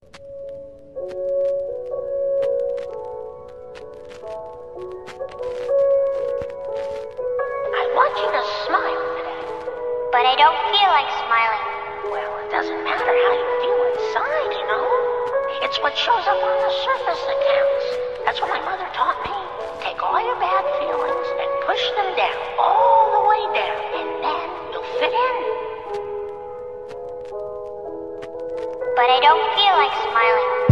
I want you to smile today. But I don't feel like smiling. Well, it doesn't matter how you feel inside, you know? It's what shows up on the surface that counts. That's what my mother taught me. Take all your bad feelings and push them down, all the way down, and then you'll fit in. But I don't feel like smiling.